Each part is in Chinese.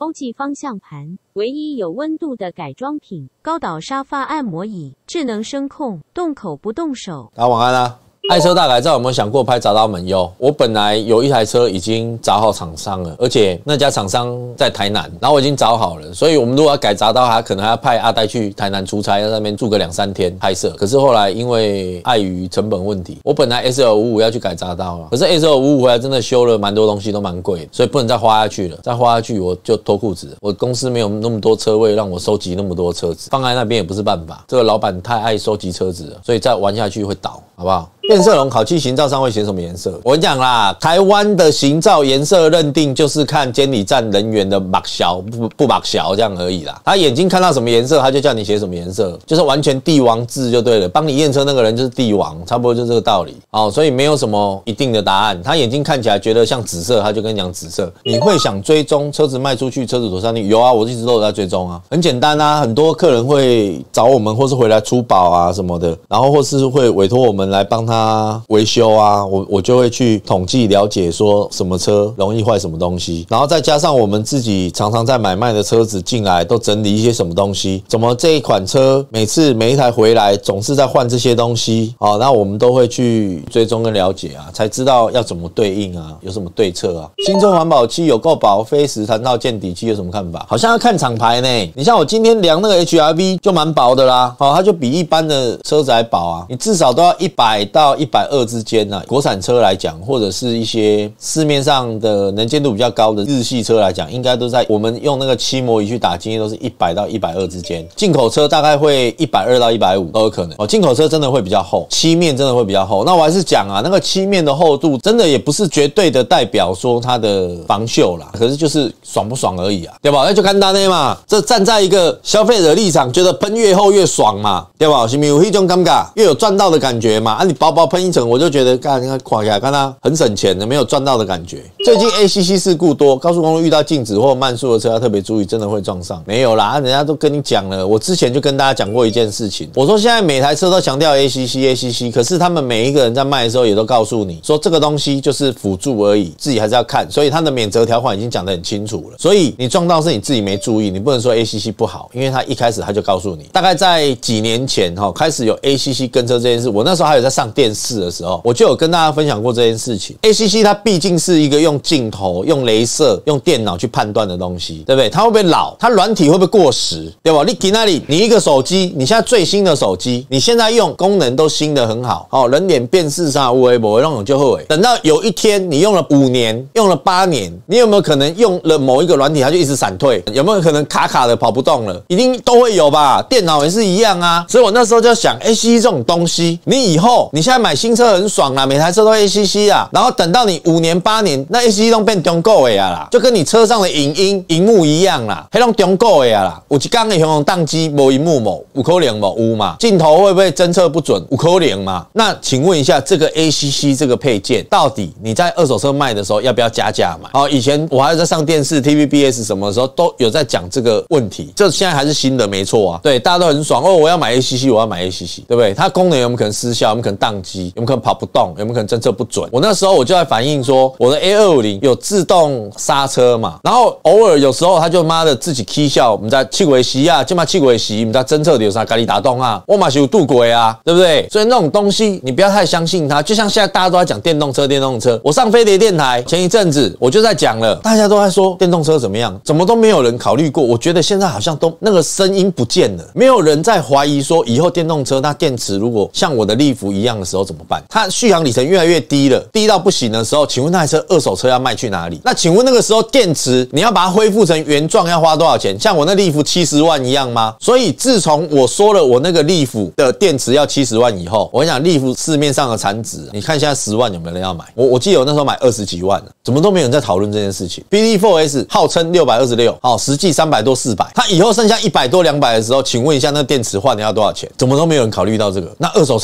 欧际方向盘，唯一有温度的改装品，高岛沙发按摩椅，智能声控，动口不动手。 大家晚安啦。爱车大改造有没有想过拍铡刀门？有，我本来有一台车已经找好厂商了，而且那家厂商在台南，然后我已经找好了，所以我们如果要改铡刀，还可能还要派阿呆去台南出差，在那边住个2、3天拍摄。可是后来因为碍于成本问题，我本来 SL55 要去改铡刀了，可是 SL55 回来真的修了蛮多东西，都蛮贵的，所以不能再花下去了。再花下去我就脱裤子了。我公司没有那么多车位让我收集那么多车子，放在那边也不是办法。这个老板太爱收集车子了，所以再玩下去会倒，好不好？变色龙烤漆行照上会写什么颜色？我跟你讲啦，台湾的行照颜色认定就是看监理站人员的目小不目小这样而已啦。他眼睛看到什么颜色，他就叫你写什么颜色，就是完全帝王制就对了。帮你验车那个人就是帝王，差不多就这个道理。哦，所以没有什么一定的答案。他眼睛看起来觉得像紫色，他就跟你讲紫色。你会想追踪车子卖出去，车子妥善率？有啊，我一直都有在追踪啊。很简单啊，很多客人会找我们，或是回来出保啊什么的，然后或是会委托我们来帮他维修啊，我就会去统计了解说什么车容易坏什么东西，然后再加上我们自己常常在买卖的车子进来都整理一些什么东西，怎么这一款车每一台回来总是在换这些东西，好，那我们都会去追踪跟了解啊，才知道要怎么对应啊，有什么对策啊。新车环保漆有够薄，非时谈到见底漆有什么看法？好像要看厂牌呢。你像我今天量那个 HRV 就蛮薄的啦，好，它就比一般的车子还薄啊，你至少都要100到120之间啊。国产车来讲，或者是一些市面上的能见度比较高的日系车来讲，应该都在我们用那个漆模仪去打经验都是100到120之间。进口车大概会120到150都有可能哦。进口车真的会比较厚，漆面真的会比较厚。那我还是讲啊，那个漆面的厚度真的也不是绝对的代表说它的防锈啦，可是就是爽不爽而已啊，对吧？那就看单的嘛。这站在一个消费者立场，觉得喷越厚越爽嘛，对吧？是不是有一种感觉，越有赚到的感觉嘛？啊，你薄薄喷一层，我就觉得看垮起来，看它很省钱的，没有赚到的感觉。最近 ACC 事故多，高速公路遇到静止或慢速的车要特别注意，真的会撞上。没有啦，人家都跟你讲了，我之前就跟大家讲过一件事情，我说现在每台车都强调 ACC， 可是他们每一个人在卖的时候也都告诉你说这个东西就是辅助而已，自己还是要看，所以他的免责条款已经讲得很清楚了。所以你撞到是你自己没注意，你不能说 ACC 不好，因为他一开始他就告诉你。大概在几年前开始有 ACC 跟车这件事，我那时候还有在上电视的时候，我就有跟大家分享过这件事情。ACC 它毕竟是一个用镜头、用雷射、用电脑去判断的东西，对不对？它会不会老？它软体会不会过时？对吧？你在那里，你一个手机，你现在最新的手机，你现在用功能都新的很好，人脸辨识上有的没的那种就会。等到有一天你用了5年，用了8年，你有没有可能用了某一个软体它就一直闪退？有没有可能卡卡的跑不动了？一定都会有吧？电脑也是一样啊。所以我那时候就想 ACC 这种东西，你以后你现在买新车很爽啦，每台车都 ACC 啊，然后等到你5年8年，那 ACC 都变中古的啦，就跟你车上的影音荧幕一样啦，那种中古的啦。有一天的用宕机没荧幕没，有可能没有嘛？镜头会不会侦测不准？有可能嘛？那请问一下，这个 ACC 这个配件，到底你在二手车卖的时候要不要加价买？以前我还在上电视 TVBS 什么的时候都有在讲这个问题，这现在还是新的没错啊。对，大家都很爽我要买 ACC， 我要买 ACC， 对不对？它功能有没有可能失效？有没有可能宕机？有没有可能跑不动？有没有可能侦测不准？我那时候我就在反映说，我的 A250 有自动刹车嘛，然后偶尔有时候他就妈的自己起笑，我们在气轨熄啊，这嘛气轨熄，我们在侦测有啥咖喱打洞啊，我嘛是有渡轨啊，对不对？所以那种东西你不要太相信它，就像现在大家都在讲电动车，我上飞碟电台前一阵子我就在讲了，大家都在说电动车怎么样，怎么都没有人考虑过。我觉得现在好像都那个声音不见了，没有人在怀疑说以后电动车它电池如果像我的利福一样的时候怎么办？它续航里程越来越低了，低到不行的时候，请问那台车二手车要卖去哪里？那请问那个时候电池你要把它恢复成原状要花多少钱？像我那利福70万一样吗？所以自从我说了我那个利福的电池要70万以后，我跟你讲利福市面上的产值，你看现在10万有没有人要买？我记得我那时候买20几万了，怎么都没有人在讨论这件事情。BD4S 号称626，实际300多400，它以后剩下100多200的时候，请问一下那电池换的要多少钱？怎么都没有人考虑到这个。那二手车怎么卖？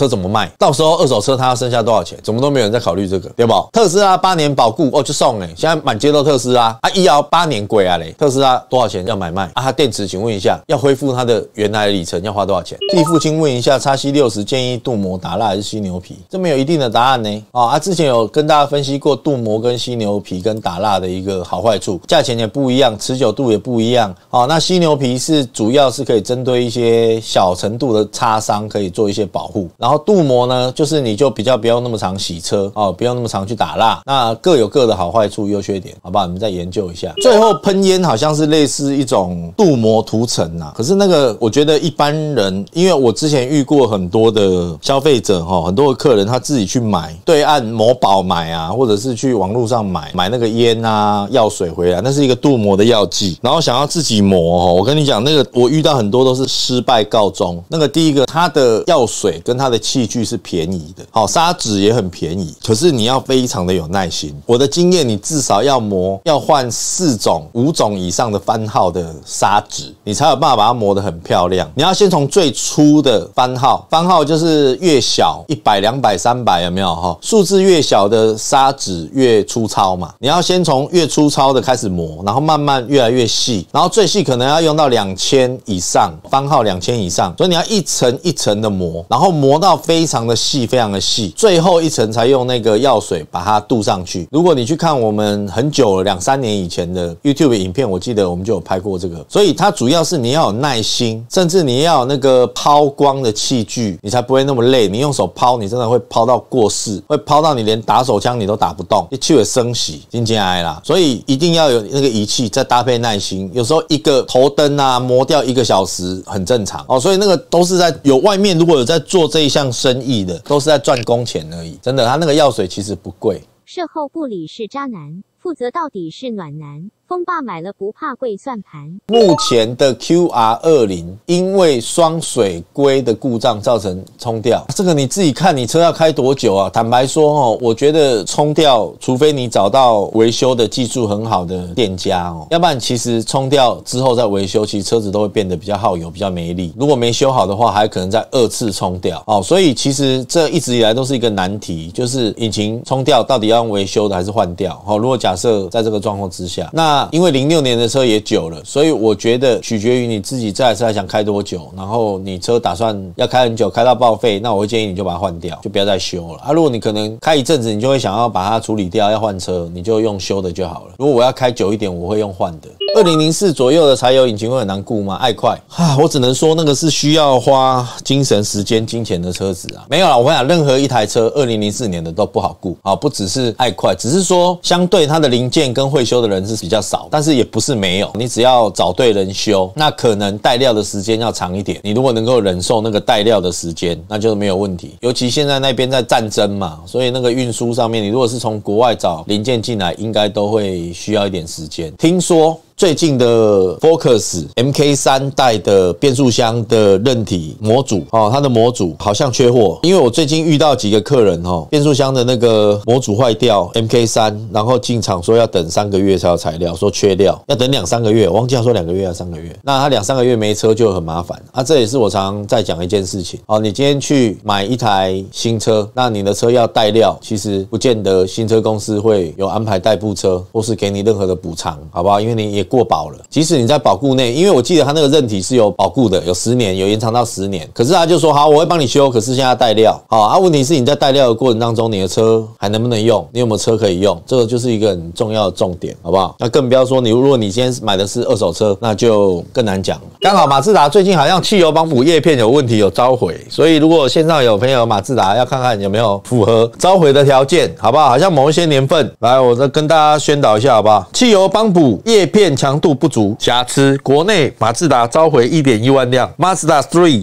卖，到时候二手车它要剩下多少钱？怎么都没有人在考虑这个，对不？特斯拉8年保固哦就送现在满街都特斯拉啊，一摇8年鬼啊嘞，特斯拉多少钱要买卖啊？它电池请问一下，要恢复它的原来的里程要花多少钱？替父亲问一下，XC60建议镀膜打蜡还是犀牛皮？这没有一定的答案呢。之前有跟大家分析过镀膜跟犀牛皮跟打蜡的一个好坏处，价钱也不一样，持久度也不一样。那犀牛皮是主要是可以针对一些小程度的擦伤可以做一些保护，然后镀膜呢，就是你就比较不用那么常洗车不用那么常去打蜡，那各有各的好坏处优缺点，好不好？你们再研究一下。最后喷烟好像是类似一种镀膜涂层可是那个我觉得一般人，因为我之前遇过很多的消费者很多的客人他自己去买对岸某宝买或者是去网络上买那个烟药水回来，那是一个镀膜的药剂，然后想要自己磨我跟你讲，那个我遇到很多都是失败告终。那个第一个，它的药水跟它的器具是便宜的，砂纸也很便宜，可是你要非常的有耐心。我的经验，你至少要换4种、5种以上的番号的砂纸，你才有办法把它磨得很漂亮。你要先从最粗的番号就是越小100、200、300有没有数字越小的砂纸越粗糙嘛。你要先从越粗糙的开始磨，然后慢慢越来越细，然后最细可能要用到2000以上，番号2000以上，所以你要一层一层的磨，然后磨到非常的细，非常的细，最后一层才用那个药水把它镀上去。如果你去看我们很久了2-3年以前的 YouTube 影片，我记得我们就有拍过这个。所以它主要是你要有耐心，甚至你要有那个抛光的器具，你才不会那么累。你用手抛，你真的会抛到过世，会抛到你连打手枪你都打不动，你手会生洗，真的啦。所以一定要有那个仪器，再搭配耐心。有时候一个头灯磨掉1个小时很正常所以那个都是在有外面如果有在做这一项生意的，都是在赚工钱而已。真的，他那个药水其实不贵。 售后部里是渣男，负责到底是暖男。风爸买了不怕贵算盘。 目前的 QR20 因为双水龟的故障造成冲掉，这个你自己看你车要开多久啊？坦白说我觉得冲掉，除非你找到维修的技术很好的店家要不然其实冲掉之后再维修，其实车子都会变得比较耗油，比较没力。如果没修好的话，还可能再2次冲掉所以其实这一直以来都是一个难题，就是引擎冲掉到底要用维修的还是换掉如果假设在这个状况之下，那因为06年的车也久了，所以我觉得取决于你自己这台车还想开多久，然后你车打算要开很久，开到报废，那我会建议你就把它换掉，就不要再修了如果你可能开一阵子，你就会想要把它处理掉，要换车，你就用修的就好了。如果我要开久一点，我会用换的。2004左右的柴油引擎会很难顾吗？爱快我只能说那个是需要花精神、时间、金钱的车子没有啦，我跟你讲，任何一台车2004年的都不好顾不只是爱快，只是说相对它的零件跟会修的人是比较少，但是也不是没有，你只要找对人修，那可能带料的时间要长一点。你如果能够忍受那个带料的时间，那就没有问题。尤其现在那边在战争嘛，所以那个运输上面，你如果是从国外找零件进来，应该都会需要一点时间。听说最近的 Focus MK3 代的变速箱的韧体模组它的模组好像缺货，因为我最近遇到几个客人变速箱的那个模组坏掉 MK3， 然后进厂说要等3个月才有材料，说缺料要等2-3个月，我忘记他说2个月还是3个月，那他2-3个月没车就很麻烦这也是我常常在讲一件事情你今天去买一台新车，那你的车要带料，其实不见得新车公司会有安排代步车或是给你任何的补偿，好不好？因为你也过保了，即使你在保固内，因为我记得他那个韧体是有保固的，有10年，有延长到10年。可是他就说好，我会帮你修，可是现在带料，问题是你在带料的过程当中，你的车还能不能用？你有没有车可以用？这个就是一个很重要的重点，好不好？那更不要说如果你今天买的是二手车，那就更难讲了。刚好马自达最近好像汽油帮补叶片有问题，有召回，所以如果线上有朋友马自达，要看看有没有符合召回的条件，好不好？好像某一些年份，来，我再跟大家宣导一下，好不好？汽油帮补叶片强度不足，瑕疵，国内马自达召回 1.1 万辆 ，Mazda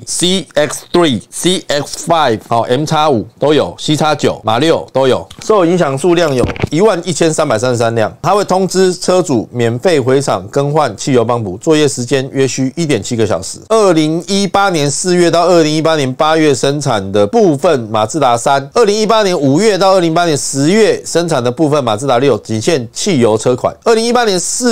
3、CX3、CX5、MX5 都有 ，CX9、马6都有，受影响数量有11333辆。它会通知车主免费回厂更换汽油帮补，作业时间约需1.7个小时。2018年4月到2018年8月生产的部分马自达3，2018年5月到2018年10月生产的部分马自达6仅限汽油车款，2018年4月到2018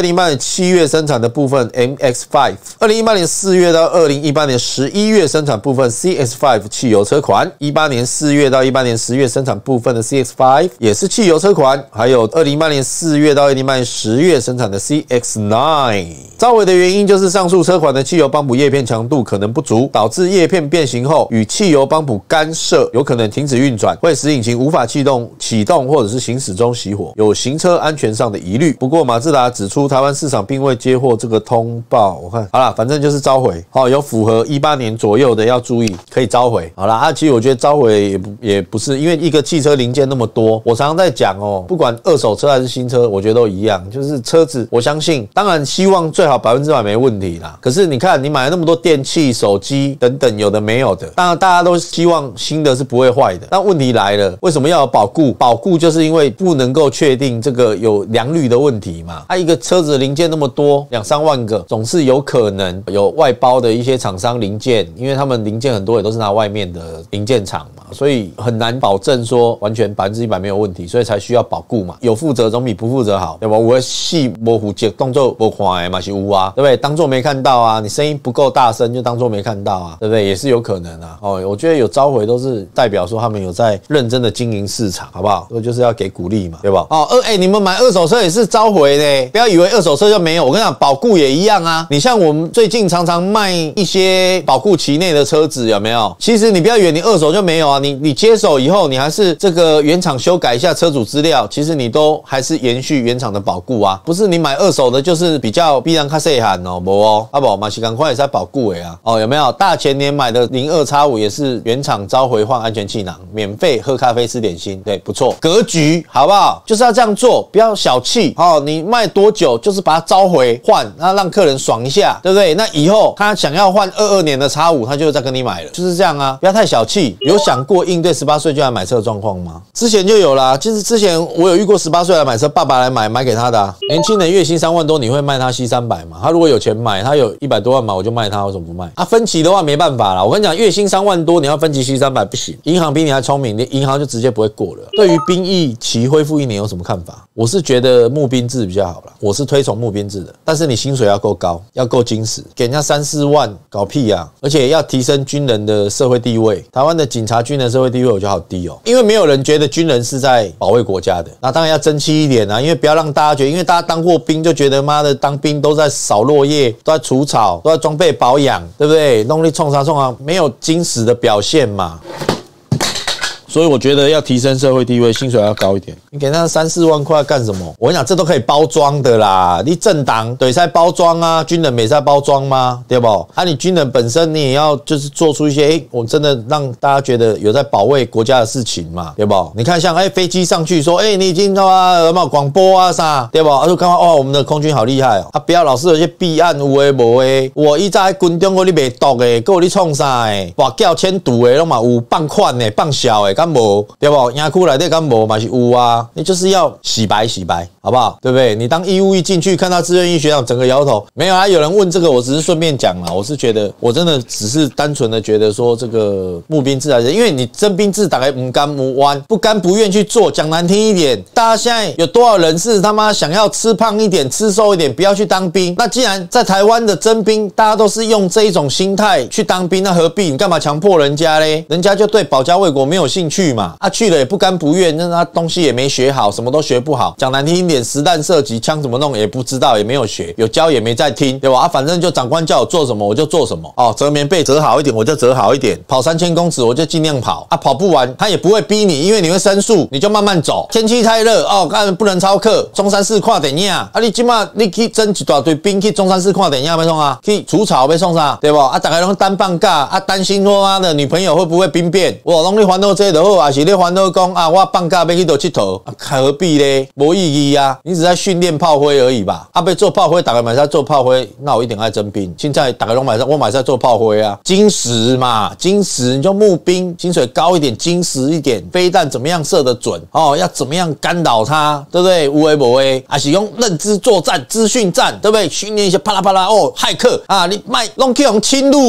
2018年7月生产的部分 MX-5， 2018年4月到2018年11月生产部分 CX-5 汽油车款，18年4月到18年10月生产部分的 CX-5 也是汽油车款，还有2018年4月到2018年10月生产的 CX-9。召回的原因就是上述车款的汽油帮补叶片强度可能不足，导致叶片变形后与汽油帮补干涉，有可能停止运转，会使引擎无法启动或者是行驶中熄火，有行车安全上的疑虑。不过马自达指出，台湾市场并未接获这个通报。我看好啦，反正就是召回，有符合18年左右的要注意，可以召回。好啦，其实我觉得召回也不是，因为一个汽车零件那么多，我常常在讲不管二手车还是新车，我觉得都一样，就是车子，我相信，当然希望最好100%没问题啦。可是你看，你买了那么多电器、手机等等，有的没有的，当然大家都希望新的是不会坏的。但问题来了，为什么要有保固？保固就是因为不能够确定这个有良率的问题嘛。一个车子的零件那么多，2、3万个，总是有可能有外包的一些厂商零件，因为他们零件很多也都是拿外面的零件厂嘛，所以很难保证说完全100%没有问题，所以才需要保固嘛。有负责总比不负责好，对吧？我戏模糊接动作不看的嘛是有啊，对不对？当作没看到啊，你声音不够大声就当作没看到啊，对不对？也是有可能啊。我觉得有召回都是代表说他们有在认真的经营市场，好不好？这个就是要给鼓励嘛，对吧？你们买二手车也是召回的，不要以为二手车就没有。我跟你讲，保固也一样啊。你像我们最近常常卖一些保固期内的车子，有没有？其实你不要以为你二手就没有啊，你接手以后，你还是这个原厂修改一下车主资料，其实你都还是延续原厂的保固啊。不是你买二手的，就是比较必然较细汉哦，没哦，不嘛是赶快也是保固的啊。有没有？大前年买的02X5也是原厂召回换安全气囊，免费喝咖啡吃点心，对，不错，格局好不好？就是要这样做，不要小气你卖多久就是把它召回换，那让客人爽一下，对不对？那以后他想要换22年的X5，他就再跟你买了，就是这样啊，不要太小气。有想过应对18岁就来买车的状况吗？之前就有啦，就是之前我有遇过18岁来买车，爸爸来买给他的啊。年轻人月薪3万多，你会卖他C300吗？他如果有钱买，他有100多万嘛，我就卖他，为什么不卖？分期的话没办法啦，我跟你讲，月薪3万多，你要分期C300不行，银行比你还聪明，银行就直接不会过了。对于兵役期恢复1年有什么看法？我是觉得募兵制比较好啦，我是推崇募兵制的，但是你薪水要够高，要够精实，给人家3、4万搞屁啊！而且要提升军人的社会地位，台湾的警察军人社会地位我觉得好低哦，因为没有人觉得军人是在保卫国家的，那当然要争气一点啊，因为不要让大家觉得，因为大家当过兵就觉得妈的当兵都在扫落叶，都在除草，都在装备保养，对不对？弄力冲啥，没有精实的表现嘛。所以我觉得要提升社会地位，薪水要高一点。你给他3、4万块干什么？我跟你讲，这都可以包装的啦。你政党对在包装啊，军人没在包装吗？对不？你军人本身你也要就是做出一些，我真的让大家觉得有在保卫国家的事情嘛，对不？你看像飞机上去说，你已经有没有广播啊啥，对不？就看到我们的空军好厉害哦。不要老是有些弊案有的无的，我以前在军中我你卖毒的，还有你创啥的，跋筊迁赌的，拢嘛有放款的，放小的。敢无对不？营区内底敢无嘛是有啊？你就是要洗白，好不好？对不对？你当义务役进去，看到志愿役学长整个摇头，没有啊？有人问这个，我只是顺便讲啦。我是觉得，我真的只是单纯的觉得说，这个募兵制因为你征兵制大概不甘不弯，不甘不愿去做。讲难听一点，大家现在有多少人是他妈想要吃胖一点、吃瘦一点，不要去当兵？那既然在台湾的征兵，大家都是用这一种心态去当兵，那何必？你干嘛强迫人家嘞？人家就对保家卫国没有兴趣。去嘛，去了也不甘不愿，那他东西也没学好，什么都学不好。讲难听一点，实弹射击枪怎么弄也不知道，也没有学，有教也没在听，对吧？反正就长官叫我做什么我就做什么。折棉被折好一点我就折好一点，跑3000公尺我就尽量跑跑不完他也不会逼你，因为你会申诉，你就慢慢走。天气太热不能超课，中山市看电影你今嘛你去征一大堆兵去中山市看电影要送啊，去除草要送啥，对吧？大家都单放假担心说他的女朋友会不会兵变，我拢你烦恼这就好，还是你烦恼讲我放假要去倒佚佗何必呢？没意义啊，你只在训练炮灰而已吧。要做炮灰，大家买在做炮灰，那我一定爱征兵。现在大家都我买在做炮灰啊，精实嘛，精实你就募兵，薪水高一点，精实一点，飞弹怎么样射得准要怎么样干扰他，对不对？有的没的，还是用认知作战、资讯战，对不对？训练一些啪啦啪啦骇客你卖弄去用侵入啊，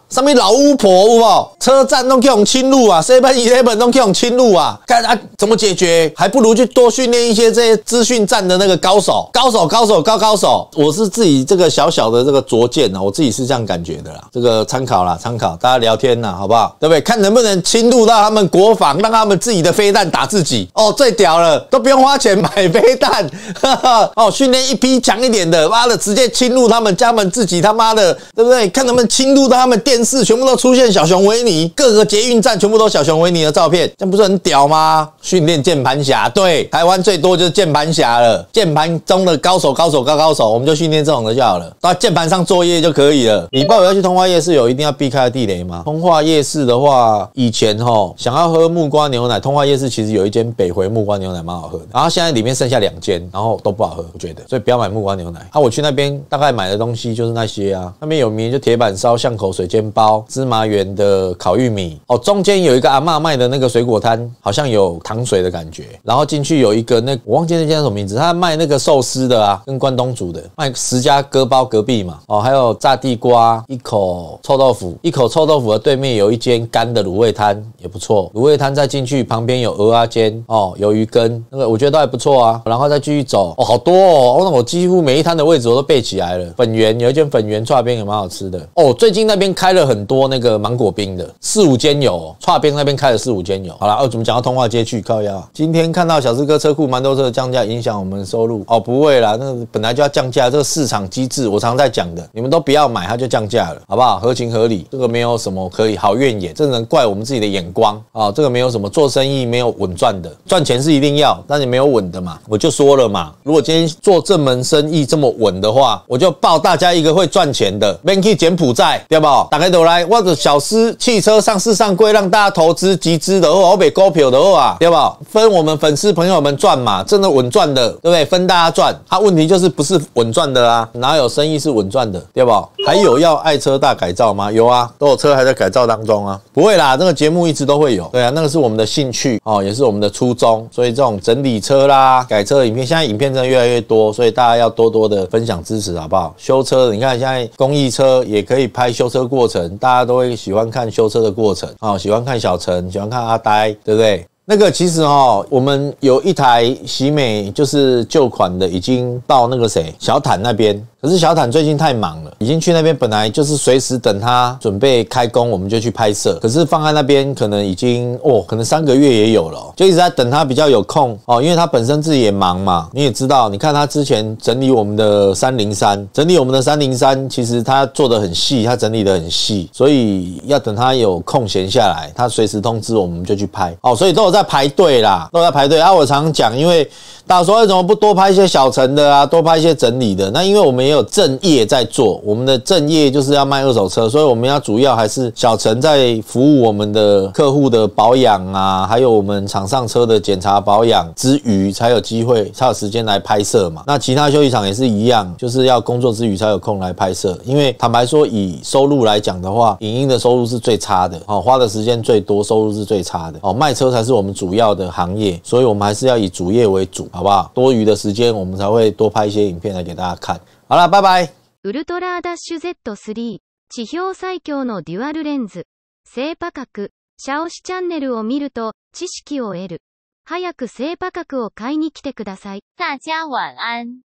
上面老巫婆有无？车站都去用侵入啊 ，7-11都去用侵入啊，看啊怎么解决？还不如去多训练一些这些资讯站的那个高手。我是自己这个小小的这个拙见啊，我自己是这样感觉的啦。这个参考啦，参考大家聊天啦，好不好？对不对？看能不能侵入到他们国防，让他们自己的飞弹打自己。哦，最屌了，都不用花钱买飞弹，哦，训练一批强一点的，妈的，直接侵入他们家门自己他妈的，对不对？看能不能侵入到他们电视，全部都出现小熊维尼，各个捷运站全部都小熊维尼的照片，这样不是很屌吗？训练键盘侠，对，台湾最多就是键盘侠了，键盘中的高手，我们就训练这种的就好了，到键盘上作业就可以了。你报要去通化夜市有一定要避开的地雷吗？通化夜市的话，以前想要喝木瓜牛奶，通化夜市其实有一间北回木瓜牛奶蛮好喝的，然后现在里面剩下2间，然后都不好喝，我觉得，所以不要买木瓜牛奶。我去那边大概买的东西就是那些啊，那边有名就铁板烧、巷口水煎包、芝麻园的烤玉米，中间有一个阿嬷卖的那个水果摊，好像有糖水的感觉，然后进去有一个我忘记那间叫什么名字，他卖那个寿司的啊，跟关东煮的，卖10家割包隔壁嘛，还有炸地瓜，一口臭豆腐的对面有一间干的卤味摊也不错，卤味摊再进去旁边有蚵仔煎有鱼羹，那个我觉得都还不错啊，然后再继续走好多那我几乎每一摊的位置我都背起来了。粉圆有一间粉圆剉冰也蛮好吃的最近那边开了很多那个芒果冰的，4-5间有剉冰那边开了4-5间有。好啦，怎么讲到通化街去靠腰？今天看到小四哥车库蛮多车降价，影响我们收入不会啦，那本来就要降价，这个市场机制我常在讲的，你们都不要买它就降价了，好不好？合情合理，这个没有什么可以好怨言，这能怪我们自己的眼光这个没有什么做生意没有稳赚的，赚钱是一定要，但你没有稳的嘛，我就说了嘛，如果今天做这门生意这么稳的话，我就报大家一个会赚钱的，免去柬埔寨，对不？大家都来，我的小司汽车上市上柜，让大家投资集资的话，我买股票的话，对不？分我们粉丝朋友们赚嘛，真的稳赚的，对不对？分大家赚。问题就是不是稳赚的啦，哪有生意是稳赚的，对不？还有要爱车大改造吗？有啊，都有车还在改造当中啊。不会啦，这个节目一直都会有，对啊，那个是我们的兴趣也是我们的初衷，所以这种整理车啦、改车的影片，现在影片真的越来越多，所以大家要多多的分享支持，好不好？修车，你看现在公益车也可以拍修车过程，大家都会喜欢看修车的过程喜欢看小陈，喜欢看阿呆，对不对？那个其实我们有一台喜美就是旧款的，已经到那个小坦那边，可是小坦最近太忙了，已经去那边，本来就是随时等他准备开工我们就去拍摄，可是放在那边可能已经可能3个月也有了就一直在等他比较有空因为他本身自己也忙嘛，你也知道，你看他之前整理我们的303，其实他做得很细，他整理得很细，所以要等他有空闲下来，他随时通知我们就去拍所以都有在排队啦，都在排队我常讲，因为大家说怎么不多拍一些小城的啊，多拍一些整理的，那因为我们也有正业在做，我们的正业就是要卖二手车，所以我们要主要还是小城在服务我们的客户的保养啊，还有我们厂上车的检查保养之余，才有机会才有时间来拍摄嘛。那其他休息场也是一样，就是要工作之余才有空来拍摄，因为坦白说以收入来讲的话，影音的收入是最差的花的时间最多，收入是最差的卖车才是我们主要的行业，所以我们还是要以主业为主，好不好？多余的时间我们才会多拍一些影片来给大家看。好了，拜拜。 ウルトラダッシュ Z3 地表最強のデュアルレンズ低価格シャオシチャンネルを見ると知識を得る。早く低価格を買いに来てください。 大家晚安。